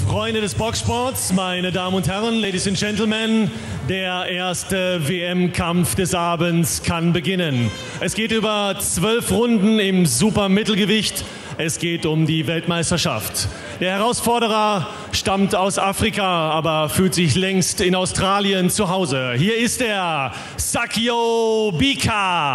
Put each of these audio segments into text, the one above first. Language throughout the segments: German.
Freunde des Boxsports, meine Damen und Herren, Ladies and Gentlemen, der erste WM-Kampf des Abends kann beginnen. Es geht über 12 Runden im Supermittelgewicht. Es geht um die Weltmeisterschaft. Der Herausforderer stammt aus Afrika, aber fühlt sich längst in Australien zu Hause. Hier ist er, Sakio Bika.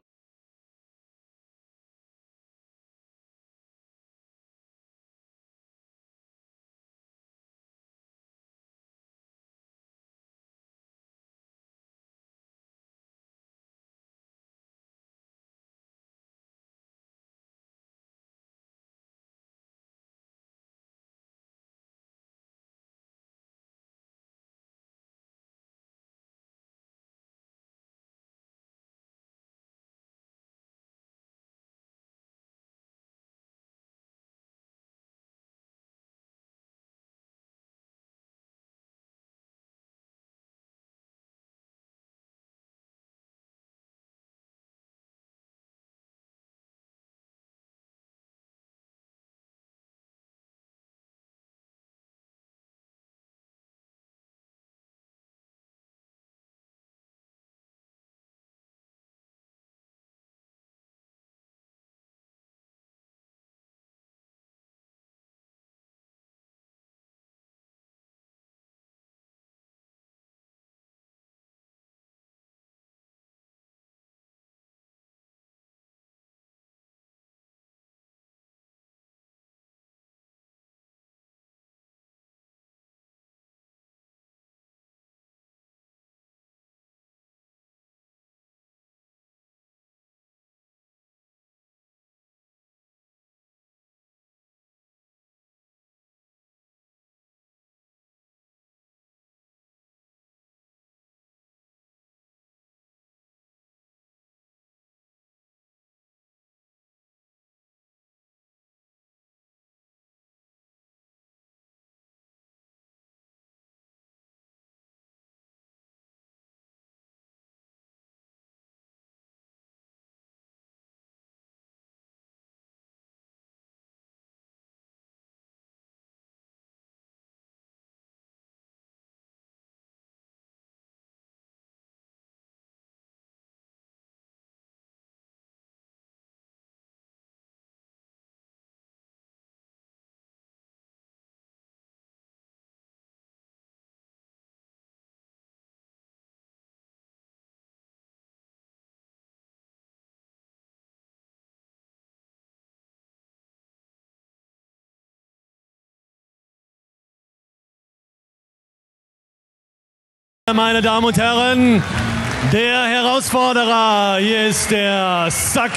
Meine Damen und Herren, der Herausforderer, hier ist der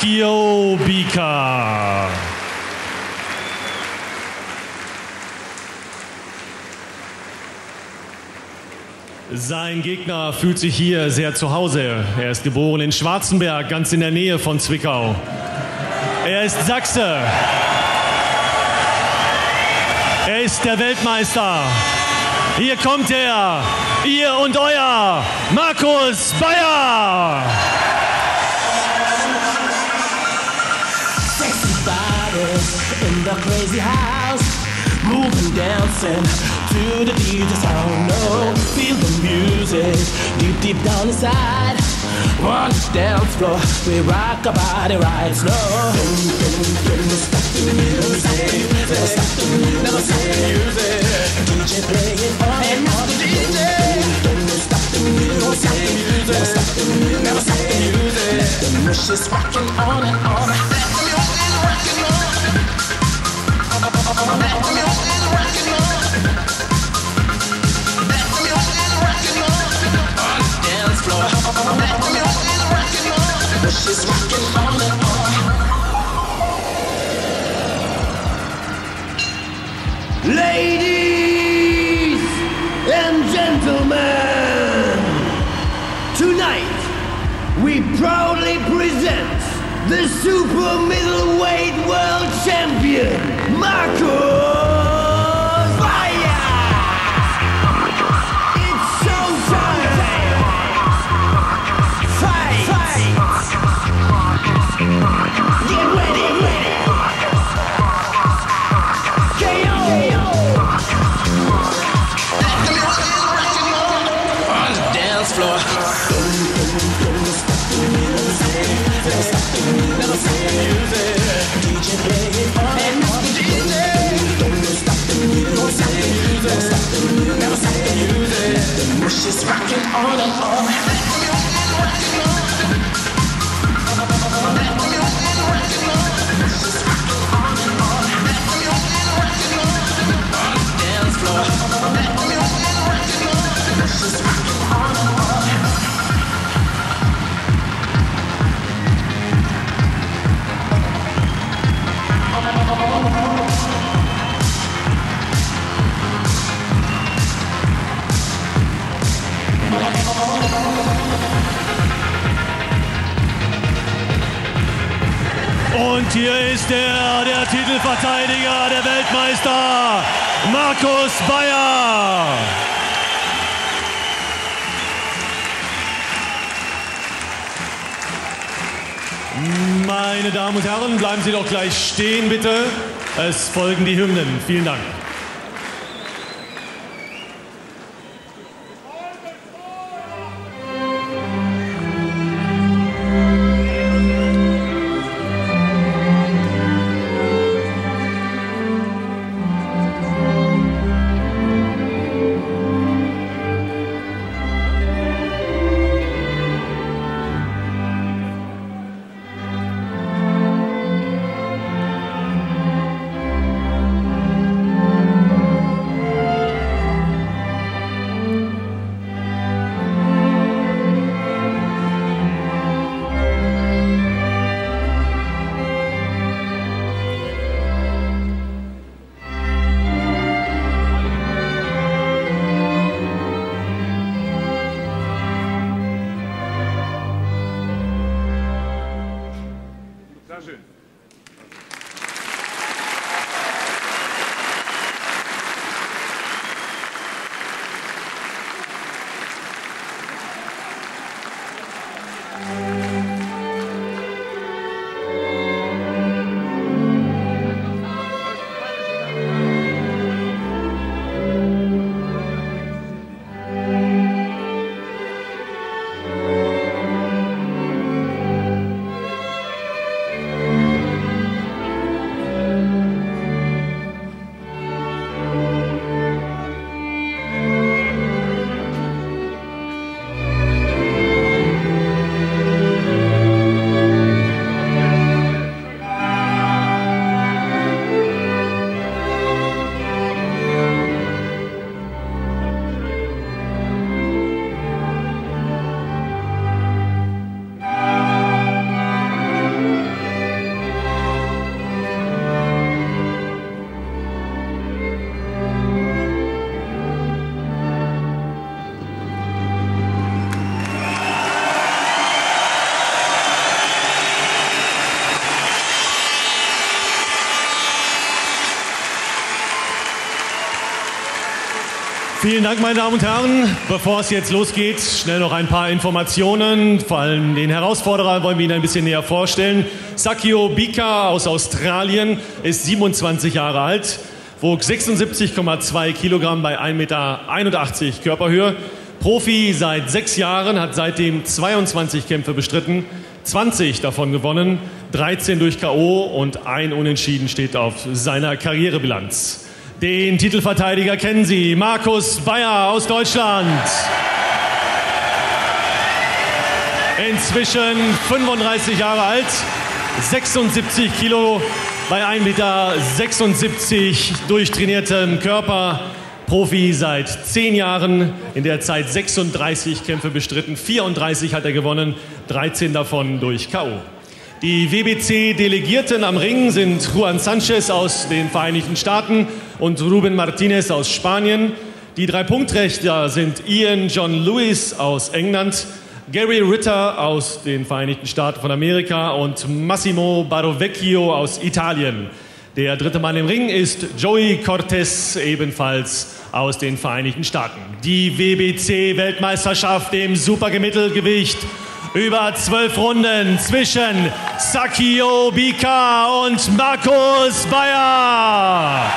Sakio Bika. Sein Gegner fühlt sich hier sehr zu Hause. Er ist geboren in Schwarzenberg, ganz in der Nähe von Zwickau. Er ist Sachse. Er ist der Weltmeister. Hier kommt er, ihr und euer Markus Bayer. Sexy bodies in the crazy house, moving, dancing to the DJ sound. No, feel the music deep, deep down inside. On the dance floor, we rock our body right slow. Don't stop the music, never stop the music, never stop the music. DJ play it on and on. Don't stop the music, never stop the music, never stop the music. Let the musicians rockin' on and on. Let the music rockin' on. Let the music rockin' on. Let the music rockin' on. On the dance floor. Let the music rockin' on. Musicians rockin' on and on. Ladies and gentlemen, tonight we proudly present the super middleweight world champion, Markus Bayer. It's showtime. Fight. Get ready. KO. Und hier ist der Titelverteidiger, der Weltmeister, Markus Bayer. Meine Damen und Herren, bleiben Sie doch gleich stehen, bitte. Es folgen die Hymnen. Vielen Dank. Vielen Dank, meine Damen und Herren. Bevor es jetzt losgeht, schnell noch ein paar Informationen. Vor allem den Herausforderer wollen wir Ihnen ein bisschen näher vorstellen. Sakio Bika aus Australien ist 27 Jahre alt, wog 76,2 Kilogramm bei 1,81 Meter Körperhöhe. Profi seit 6 Jahren, hat seitdem 22 Kämpfe bestritten, 20 davon gewonnen, 13 durch K.O. und ein Unentschieden steht auf seiner Karrierebilanz. Den Titelverteidiger kennen Sie, Markus Bayer aus Deutschland. Inzwischen 35 Jahre alt, 76 Kilo bei 1,76 Meter durchtrainiertem Körper. Profi seit 10 Jahren, in der Zeit 36 Kämpfe bestritten, 34 hat er gewonnen, 13 davon durch K.O. Die WBC-Delegierten am Ring sind Juan Sanchez aus den Vereinigten Staaten und Ruben Martinez aus Spanien. Die 3 Punktrichter sind Ian John Lewis aus England, Gary Ritter aus den Vereinigten Staaten von Amerika und Massimo Barovecchio aus Italien. Der 3. Mann im Ring ist Joey Cortez, ebenfalls aus den Vereinigten Staaten. Die WBC-Weltmeisterschaft im Supermittelgewicht über 12 Runden zwischen Sakio Bika und Markus Bayer.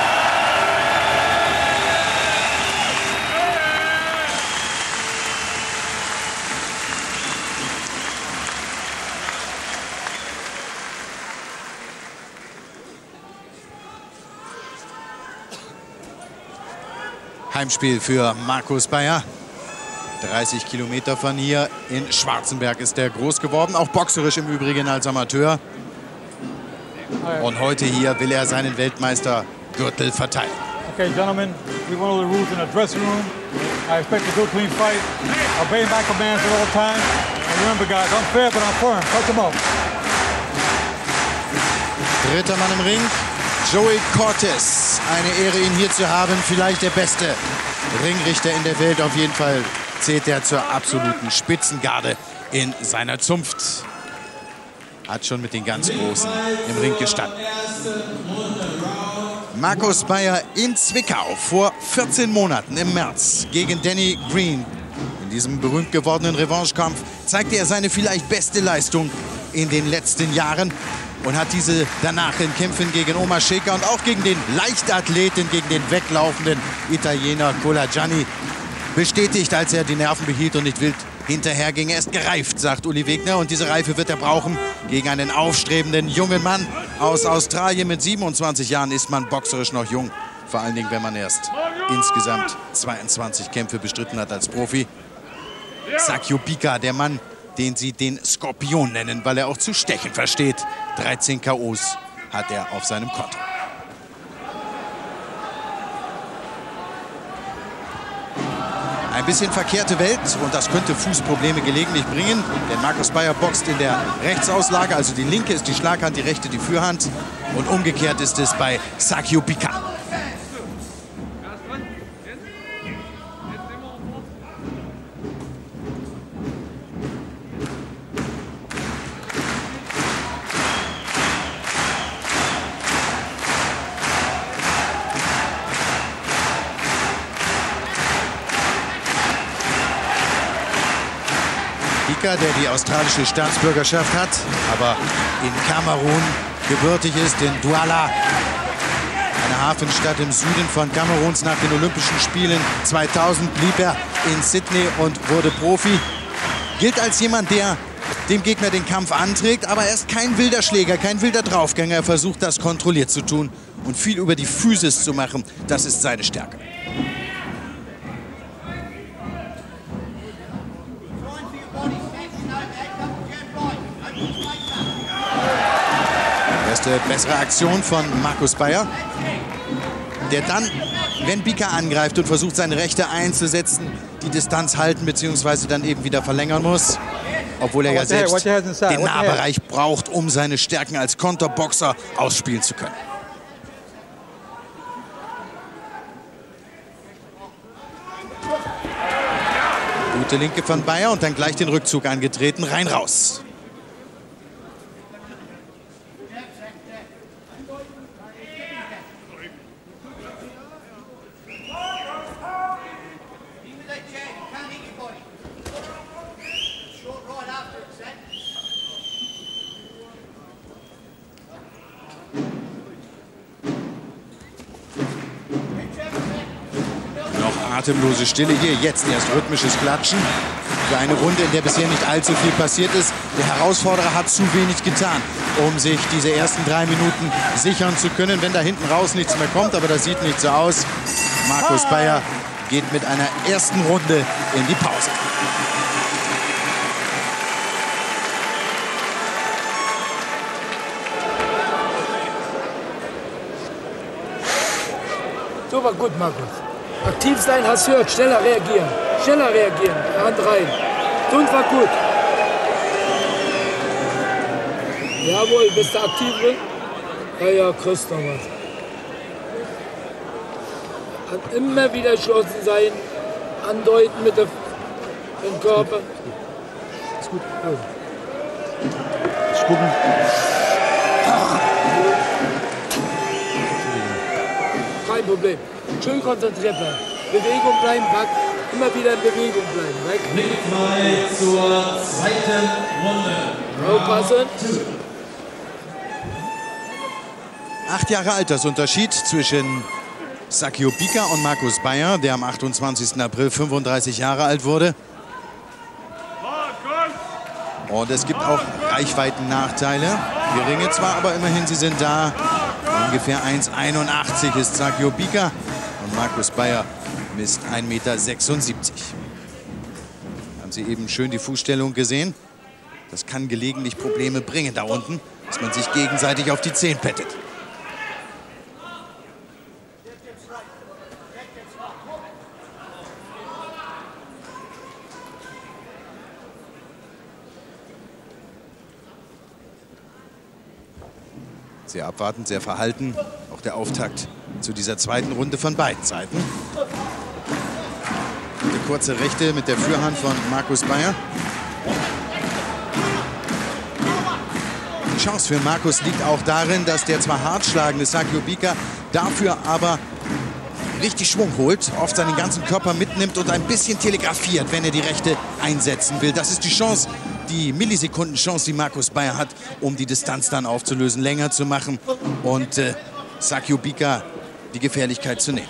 Heimspiel für Markus Bayer. 30 Kilometer von hier in Schwarzenberg ist er groß geworden, auch boxerisch im Übrigen als Amateur. Und heute hier will er seinen Weltmeistergürtel verteilen. Okay, gentlemen, we went over the rules in the dressing room. I expect a good, clean fight. Obey my commands at all times. And remember, guys, I'm fair, but I'm firm. Touch them up. Dritter Mann im Ring, Joey Cortez. Eine Ehre, ihn hier zu haben. Vielleicht der beste Ringrichter in der Welt. Auf jeden Fall zählt er zur absoluten Spitzengarde in seiner Zunft. Hat schon mit den ganz Großen im Ring gestanden. Markus Bayer in Zwickau vor 14 Monaten im März gegen Danny Green. In diesem berühmt gewordenen Revanchekampf zeigte er seine vielleicht beste Leistung in den letzten Jahren und hat diese danach in Kämpfen gegen Omar Shaker und auch gegen den Leichtathleten, gegen den weglaufenden Italiener Colagiani bestätigt, als er die Nerven behielt und nicht wild hinterher ging. Er ist gereift, sagt Uli Wegner, und diese Reife wird er brauchen gegen einen aufstrebenden jungen Mann aus Australien. Mit 27 Jahren ist man boxerisch noch jung, vor allen Dingen, wenn man erst insgesamt 22 Kämpfe bestritten hat als Profi. Sakio Bika, der Mann, den sie den Skorpion nennen, weil er auch zu stechen versteht. 13 KOs hat er auf seinem Konto. Ein bisschen verkehrte Welt und das könnte Fußprobleme gelegentlich bringen, denn Markus Bayer boxt in der Rechtsauslage, also die linke ist die Schlaghand, die rechte die Fürhand, und umgekehrt ist es bei Sakio Bika. Der die australische Staatsbürgerschaft hat, aber in Kamerun gebürtig ist, in Douala, eine Hafenstadt im Süden von Kameruns. Nach den Olympischen Spielen 2000 blieb er in Sydney und wurde Profi. Gilt als jemand, der dem Gegner den Kampf anträgt, aber er ist kein wilder Schläger, kein wilder Draufgänger. Er versucht, das kontrolliert zu tun und viel über die Physis zu machen. Das ist seine Stärke. Erste bessere Aktion von Markus Bayer, der dann, wenn Bika angreift und versucht, seine Rechte einzusetzen, die Distanz halten bzw. dann eben wieder verlängern muss. Obwohl er ja selbst den Nahbereich braucht, um seine Stärken als Konterboxer ausspielen zu können. Gute Linke von Bayer und dann gleich den Rückzug angetreten, rein raus. Atemlose Stille hier, jetzt erst rhythmisches Klatschen für eine Runde, in der bisher nicht allzu viel passiert ist. Der Herausforderer hat zu wenig getan, um sich diese ersten 3 Minuten sichern zu können, wenn da hinten raus nichts mehr kommt, aber das sieht nicht so aus. Markus Bayer geht mit einer ersten Runde in die Pause. Super gut, Markus. Aktiv sein, hast du gehört, schneller reagieren. Schneller reagieren, Hand rein. Und war gut. Jawohl, bist du aktiv drin? Ja, kriegst noch was. Hat immer wieder geschlossen sein, andeuten mit dem Körper. Ist gut. Also. Ich gucken. Kein Problem. Schön konzentriert bleiben. Bewegung bleiben, Pack. Immer wieder in Bewegung bleiben. Weg. Frei zur zweiten Runde. Aufpassen. 8 Jahre Altersunterschied zwischen Sakio Bika und Markus Bayer, der am 28. April 35 Jahre alt wurde. Und es gibt auch Reichweitennachteile. Geringe zwar, aber immerhin, sie sind da. Ungefähr 1,81 ist Sakio Bika und Markus Bayer misst 1,76 Meter. Haben Sie eben schön die Fußstellung gesehen? Das kann gelegentlich Probleme bringen da unten, dass man sich gegenseitig auf die Zehen pettet. Sehr abwartend, sehr verhalten. Auch der Auftakt zu dieser zweiten Runde von beiden Seiten. Eine kurze Rechte mit der Fürhand von Markus Bayer. Die Chance für Markus liegt auch darin, dass der zwar hart schlagende Sakio Bika dafür aber richtig Schwung holt, oft seinen ganzen Körper mitnimmt und ein bisschen telegrafiert, wenn er die Rechte einsetzen will. Das ist die Chance, die Millisekunden-Chance, die Markus Bayer hat, um die Distanz dann aufzulösen, länger zu machen und Sakio Bika die Gefährlichkeit zu nehmen.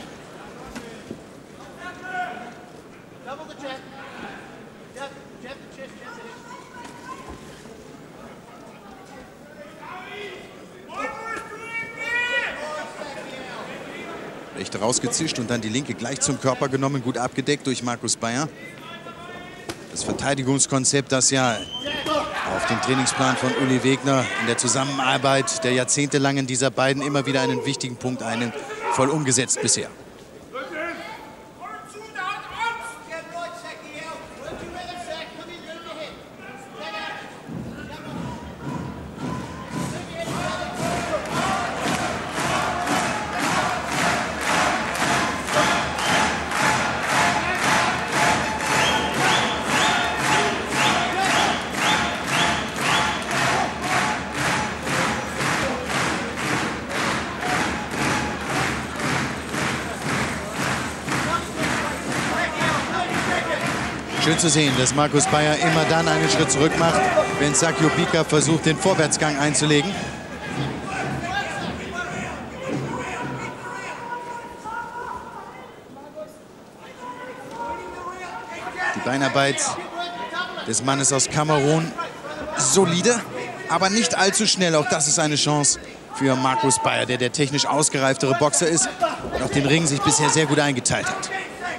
Rechte rausgezischt und dann die linke gleich zum Körper genommen, gut abgedeckt durch Markus Bayer. Das Verteidigungskonzept, das ja auf dem Trainingsplan von Uli Wegner in der Zusammenarbeit der jahrzehntelangen dieser beiden immer wieder einen wichtigen Punkt einnimmt, voll umgesetzt bisher. Schön zu sehen, dass Markus Bayer immer dann einen Schritt zurück macht, wenn Sakio Bika versucht, den Vorwärtsgang einzulegen. Die Beinarbeit des Mannes aus Kamerun solide, aber nicht allzu schnell. Auch das ist eine Chance für Markus Bayer, der technisch ausgereiftere Boxer ist und auch den Ring sich bisher sehr gut eingeteilt hat.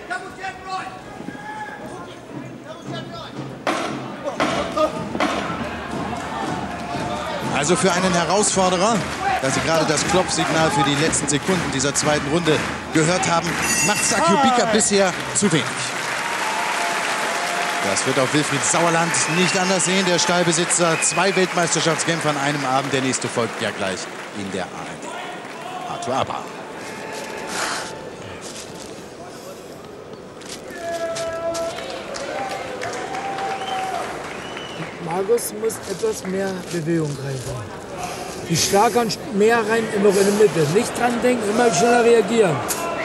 Also für einen Herausforderer, da Sie gerade das Klopfsignal für die letzten Sekunden dieser zweiten Runde gehört haben, macht Sakio Bika bisher zu wenig. Das wird auch Wilfried Sauerland nicht anders sehen. Der Stallbesitzer, 2 Weltmeisterschaftskämpfer an einem Abend. Der nächste folgt ja gleich in der ARD. Arthur Abba. Markus muss etwas mehr Bewegung reinbringen. Die Schlager mehr rein, noch in der Mitte. Nicht dran denken, immer schneller reagieren.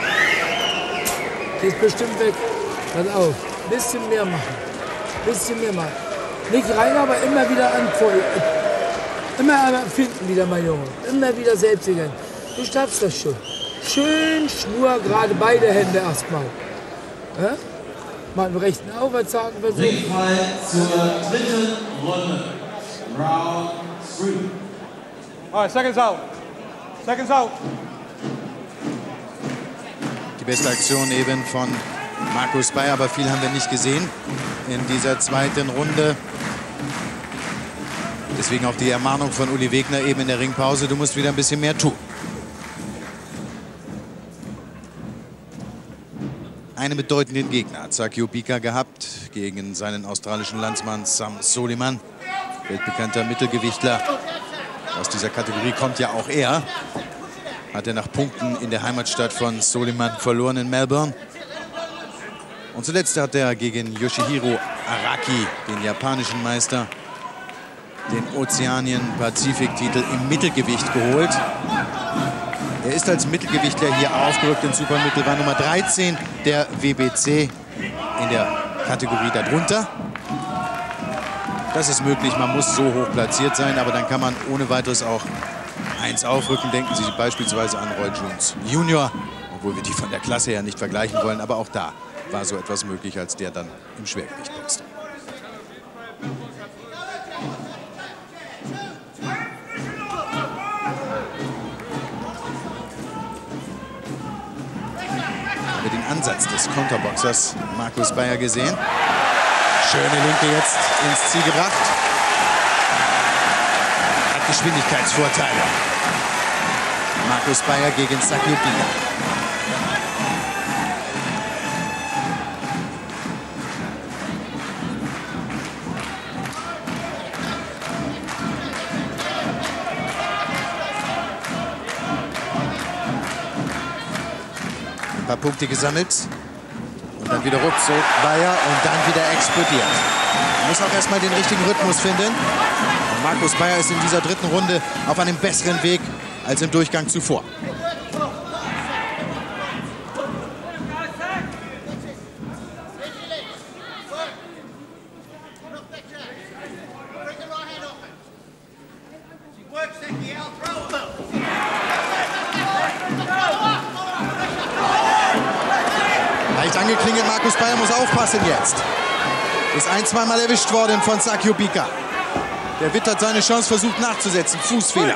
Die ist bestimmt weg. Pass auf. Bisschen mehr machen. Bisschen mehr machen. Nicht rein, aber immer wieder anfeuern. Immer finden wieder, mein Junge. Immer wieder selbst gehen. Du schaffst das schon. Schön schnurgerade, beide Hände erstmal. Ja? Mal im rechten Aufwärtshaken versuchen. Ringfall zur dritten Runde. Round 3. All right, seconds out. Seconds out. Die beste Aktion eben von Markus Bayer, aber viel haben wir nicht gesehen in dieser zweiten Runde. Deswegen auch die Ermahnung von Uli Wegner eben in der Ringpause. Du musst wieder ein bisschen mehr tun. Einen bedeutenden Gegner hat Sakio Bika gehabt gegen seinen australischen Landsmann Sam Soliman. Weltbekannter Mittelgewichtler. Aus dieser Kategorie kommt ja auch er. Hat er nach Punkten in der Heimatstadt von Soliman verloren in Melbourne. Und zuletzt hat er gegen Yoshihiro Araki, den japanischen Meister, den Ozeanien-Pazifik-Titel im Mittelgewicht geholt. Er ist als Mittelgewichtler hier aufgerückt ins Supermittel, war Nummer 13 der WBC in der Kategorie darunter. Das ist möglich, man muss so hoch platziert sein, aber dann kann man ohne weiteres auch eins aufrücken. Denken Sie beispielsweise an Roy Jones Junior, obwohl wir die von der Klasse her nicht vergleichen wollen, aber auch da war so etwas möglich, als der dann im Schwergewicht boxte. Den Ansatz des Konterboxers Markus Bayer gesehen. Schöne Linke jetzt ins Ziel gebracht. Hat Geschwindigkeitsvorteile. Markus Bayer gegen Sakio Bika. Ein paar Punkte gesammelt. Und dann wieder ruckzuck Bayer und dann wieder explodiert. Man muss auch erstmal den richtigen Rhythmus finden. Und Markus Bayer ist in dieser dritten Runde auf einem besseren Weg als im Durchgang zuvor. Leicht angeklingelt, Markus Bayer muss aufpassen jetzt. Ist ein-, zweimal erwischt worden von Sakio Bika. Der wittert seine Chance, versucht nachzusetzen. Fußfehler.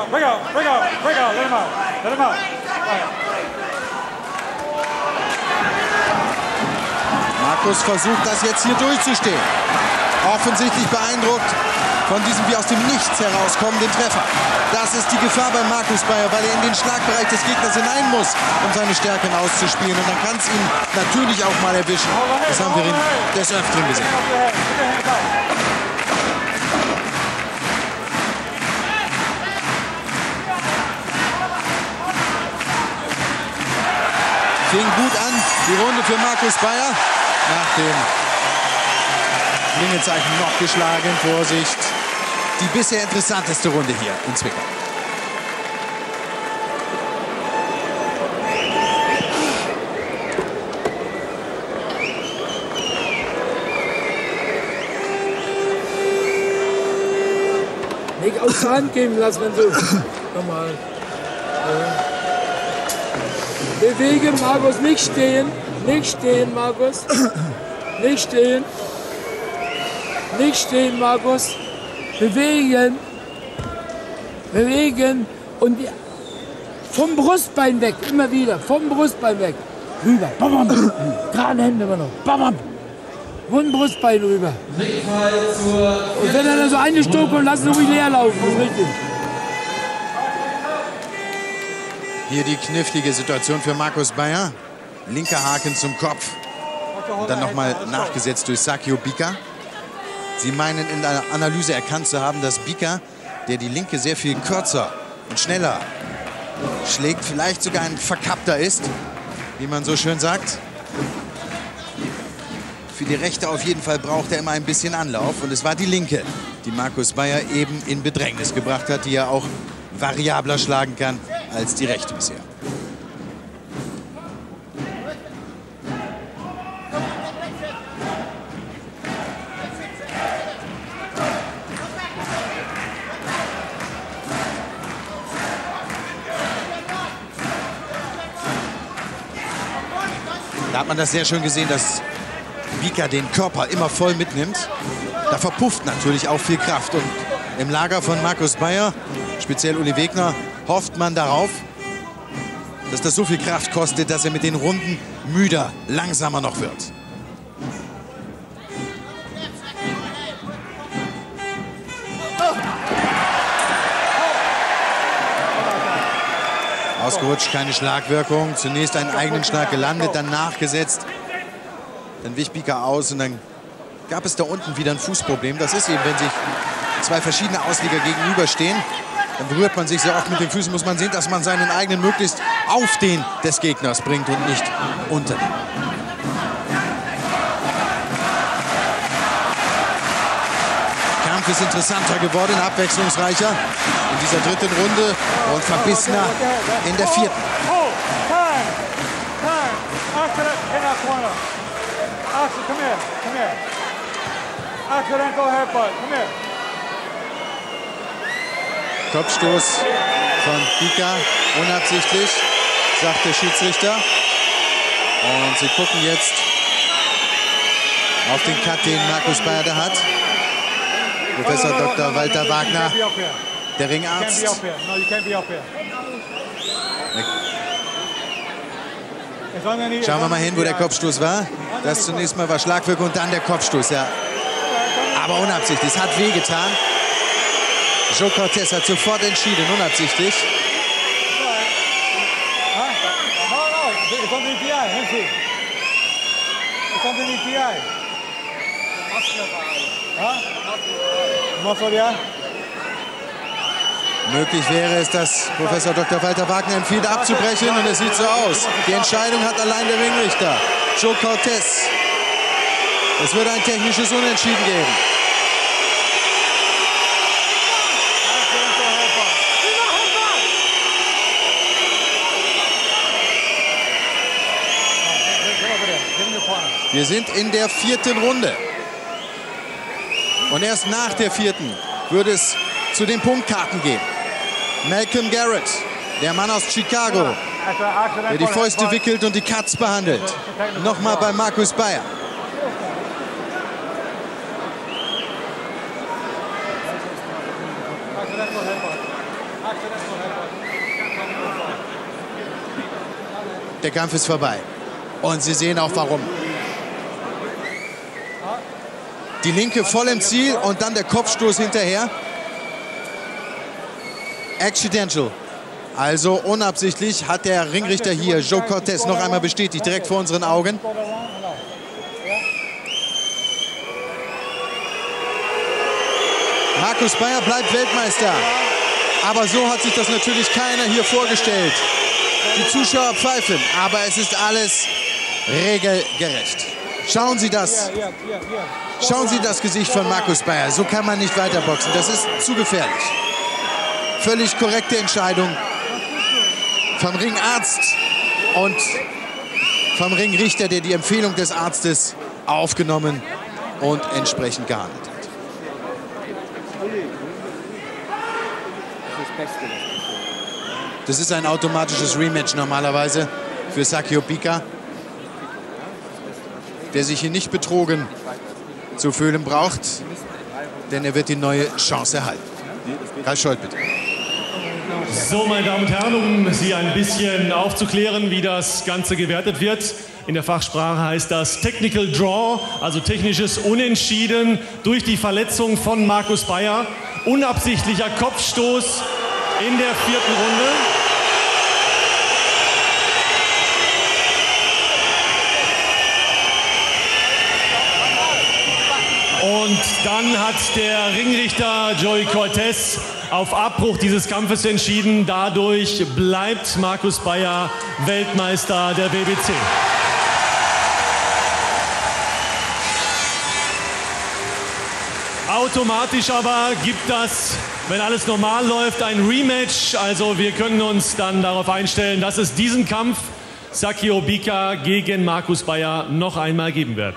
Markus versucht das jetzt hier durchzustehen. Offensichtlich beeindruckt von diesem wie aus dem Nichts herauskommenden Treffer. Das ist die Gefahr bei Markus Bayer, weil er in den Schlagbereich des Gegners hinein muss, um seine Stärken auszuspielen. Und dann kann es ihn natürlich auch mal erwischen. Das haben wir ihn des Öfteren gesehen. Fing gut an, die Runde für Markus Bayer. Nach dem Klingenzeichen noch geschlagen. Vorsicht. Die bisher interessanteste Runde hier in Zwickau. Nicht aus der Hand geben lassen, wenn so. Normal. Bewegen, Markus, nicht stehen. Nicht stehen, Markus. Nicht stehen. Nicht stehen, Markus. Bewegen. Bewegen. Und vom Brustbein weg. Immer wieder. Vom Brustbein weg. Rüber. Bam, bam. Gerade Hände immer noch. Bam, bam. Vom Brustbein rüber. Und wenn er da so eine Stufe und lassen ruhig leer laufen. Das ist richtig. Hier die knifflige Situation für Markus Bayer. Linker Haken zum Kopf. Und dann nochmal nachgesetzt durch Sakio Bika. Sie meinen in der Analyse erkannt zu haben, dass Bika, der die Linke sehr viel kürzer und schneller schlägt, vielleicht sogar ein Verkappter ist, wie man so schön sagt. Für die Rechte auf jeden Fall braucht er immer ein bisschen Anlauf. Und es war die Linke, die Markus Bayer eben in Bedrängnis gebracht hat, die er auch variabler schlagen kann als die Rechte bisher. Da hat man das sehr schön gesehen, dass Bika den Körper immer voll mitnimmt. Da verpufft natürlich auch viel Kraft. Und im Lager von Markus Bayer, speziell Uli Wegner, hofft man darauf, dass das so viel Kraft kostet, dass er mit den Runden müder, langsamer noch wird. Ausgerutscht, keine Schlagwirkung. Zunächst einen eigenen Schlag gelandet, dann nachgesetzt. Dann wich Bika aus und dann gab es da unten wieder ein Fußproblem. Das ist eben, wenn sich zwei verschiedene Ausleger gegenüberstehen, dann berührt man sich sehr oft mit den Füßen. Muss man sehen, dass man seinen eigenen möglichst auf den des Gegners bringt und nicht unter den. Der Kampf ist interessanter geworden, abwechslungsreicher in dieser dritten Runde und verbissener in der vierten. Axel, come here, come here. Accidental headbutt, come here. Kopfstoß von Bika, unabsichtlich, sagt der Schiedsrichter. Und sie gucken jetzt auf den Cut, den Markus Bayer da hat. Professor Dr. Walter Wagner, der Ringarzt. Schauen wir mal hin, wo der Kopfstoß war. Das zunächst mal war Schlagwirkung und dann der Kopfstoß. Ja. Aber unabsichtlich. Es hat wehgetan. Joe Cortez hat sofort entschieden, unabsichtlich. Möglich wäre es, dass Professor Dr. Walter Wagner empfiehlt, abzubrechen. Und es sieht so aus. Die Entscheidung hat allein der Ringrichter, Joe Cortez. Es wird ein technisches Unentschieden geben. Wir sind in der 4. Runde. Und erst nach der 4. würde es zu den Punktkarten gehen. Malcolm Garrett, der Mann aus Chicago, der die Fäuste wickelt und die Cuts behandelt. Nochmal bei Markus Bayer. Der Kampf ist vorbei. Und Sie sehen auch warum. Die linke voll im Ziel und dann der Kopfstoß hinterher. Accidental. Also unabsichtlich hat der Ringrichter hier, Joe Cortez, noch einmal bestätigt, direkt vor unseren Augen. Markus Bayer bleibt Weltmeister. Aber so hat sich das natürlich keiner hier vorgestellt. Die Zuschauer pfeifen, aber es ist alles regelgerecht. Schauen Sie das. Schauen Sie das Gesicht von Markus Bayer. So kann man nicht weiterboxen. Das ist zu gefährlich. Völlig korrekte Entscheidung vom Ringarzt und vom Ringrichter, der die Empfehlung des Arztes aufgenommen und entsprechend gehandelt hat. Das ist ein automatisches Rematch normalerweise für Sakio Bika, der sich hier nicht betrogen zu fühlen braucht, denn er wird die neue Chance erhalten. Ralf Scholz, bitte. So, meine Damen und Herren, um Sie ein bisschen aufzuklären, wie das Ganze gewertet wird. In der Fachsprache heißt das Technical Draw, also technisches Unentschieden durch die Verletzung von Markus Bayer. Unabsichtlicher Kopfstoß in der 4. Runde. Und dann hat der Ringrichter Joey Cortez auf Abbruch dieses Kampfes entschieden. Dadurch bleibt Markus Bayer Weltmeister der WBC. Automatisch aber gibt das, wenn alles normal läuft, ein Rematch. Also wir können uns dann darauf einstellen, dass es diesen Kampf Sakio Bika gegen Markus Bayer noch einmal geben wird.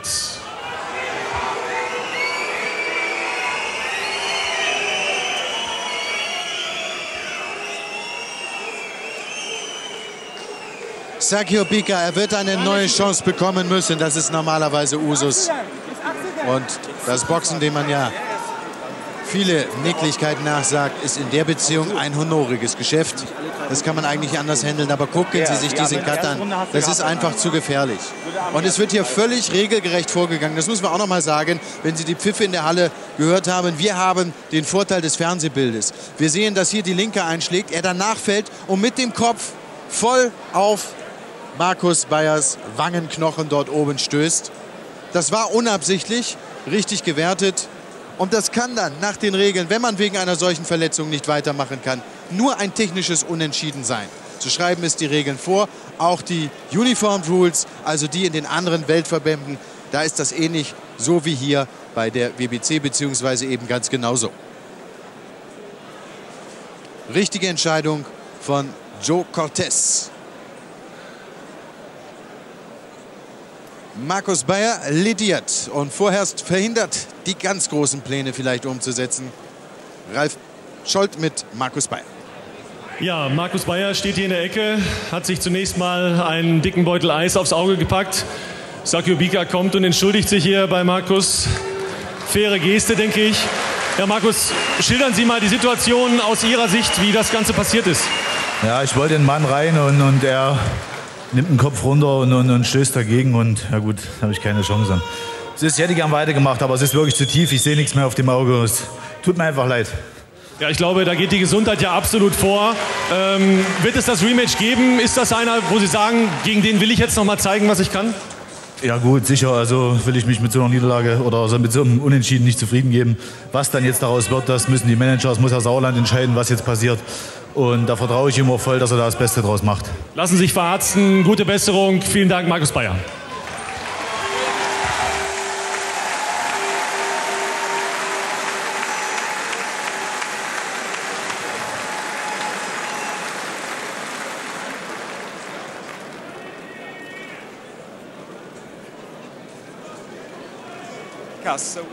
Sakio Bika, er wird eine neue Chance bekommen müssen. Das ist normalerweise Usus. Und das Boxen, dem man ja viele Nicklichkeiten nachsagt, ist in der Beziehung ein honoriges Geschäft. Das kann man eigentlich anders handeln. Aber gucken Sie sich diesen Cut an. Das ist einfach zu gefährlich. Und es wird hier völlig regelgerecht vorgegangen. Das muss man auch noch mal sagen, wenn Sie die Pfiffe in der Halle gehört haben. Wir haben den Vorteil des Fernsehbildes. Wir sehen, dass hier die Linke einschlägt, er danach fällt und mit dem Kopf voll auf Markus Bayers Wangenknochen dort oben stößt. Das war unabsichtlich, richtig gewertet. Und das kann dann nach den Regeln, wenn man wegen einer solchen Verletzung nicht weitermachen kann, nur ein technisches Unentschieden sein. So schreiben es die Regeln vor. Auch die Uniformed Rules, also die in den anderen Weltverbänden, da ist das ähnlich so wie hier bei der WBC, beziehungsweise eben ganz genauso. Richtige Entscheidung von Joe Cortez. Markus Bayer lediert und vorerst verhindert, die ganz großen Pläne vielleicht umzusetzen. Ralf Scholz mit Markus Bayer. Ja, Markus Bayer steht hier in der Ecke, hat sich zunächst mal einen dicken Beutel Eis aufs Auge gepackt. Sakio Bika kommt und entschuldigt sich hier bei Markus. Faire Geste, denke ich. Ja, Markus, schildern Sie mal die Situation aus Ihrer Sicht, wie das Ganze passiert ist. Ja, ich wollte den Mann rein und er nimmt den Kopf runter und stößt dagegen und ja gut, habe ich keine Chance. Ich hätte gern weitergemacht, aber es ist wirklich zu tief. Ich sehe nichts mehr auf dem Auge. Es tut mir einfach leid. Ja, ich glaube, da geht die Gesundheit ja absolut vor. Wird es das Rematch geben? Ist das einer, wo Sie sagen, gegen den will ich jetzt noch mal zeigen, was ich kann? Ja gut, sicher. Also will ich mich mit so einer Niederlage oder also mit so einem Unentschieden nicht zufrieden geben. Was dann jetzt daraus wird, das müssen die Manager, das muss Herr Sauerland entscheiden, was jetzt passiert. Und da vertraue ich ihm auch voll, dass er da das Beste draus macht. Lassen Sie sich verarzten. Gute Besserung. Vielen Dank, Markus Bayer. So,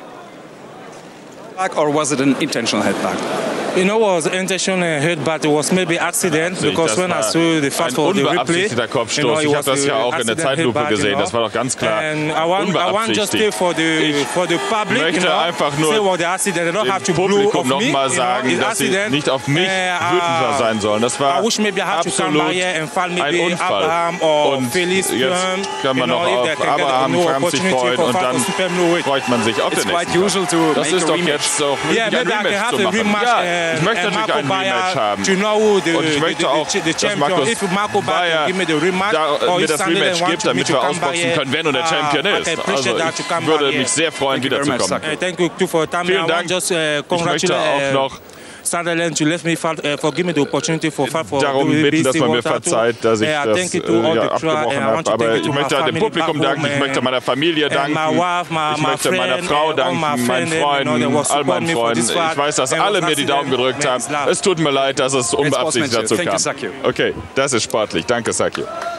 or was it an intentional headbutt? You know, it was intentional headbutt. It was maybe accident because when I saw the fast for the replay, Kopfstoß. Ich habe das ja auch in der Zeitlupe gesehen. Das war doch ganz klar unbeabsichtigt. Ich möchte einfach nur dem Publikum nochmal sagen, dass sie nicht auf mich wütender sein sollen. Das war absolut ein Unfall. Und jetzt kann man noch auf Abraham Frank sich freuen und dann freut man sich auf den nächsten Tag. Das ist doch jetzt auch möglich, ein Rematch zu machen. Ja, ich möchte natürlich ein Rematch haben. Und ich möchte auch, dass Markus Bayer mir das Rematch gibt, damit wir ausboxen können, wenn er der Champion ist. Also ich würde mich sehr freuen, wiederzukommen. Vielen Dank. Ich möchte auch noch darum bitten, dass man mir verzeiht, dass ich das abgebrochen habe. Aber ich möchte dem Publikum danken, ich möchte meiner Familie danken, ich möchte meiner Frau danken, meinen Freunden, all meinen Freunden. Ich weiß, dass alle mir die Daumen gedrückt haben. Es tut mir leid, dass es unbeabsichtigt dazu kam. Okay, das ist sportlich. Danke, Sakio.